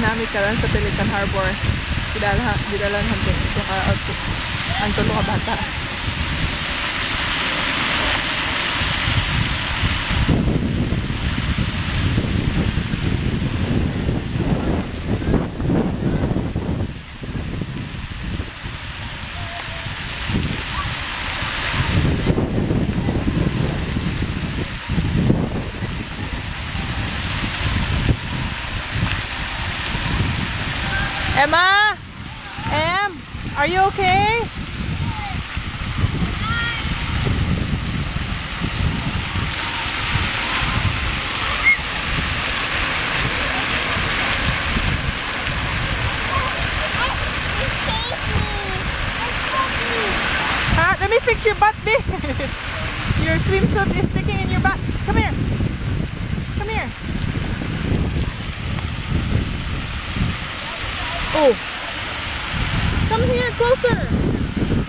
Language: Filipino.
nami karon sa Pelican Harbor. Gidalan hanto ito ka ang tulo ka bata. Emma? Em? Are you okay? Let me fix your butt, babe. Your swimsuit is sticking in your butt. Come here. Come here. Oh. Come here, closer.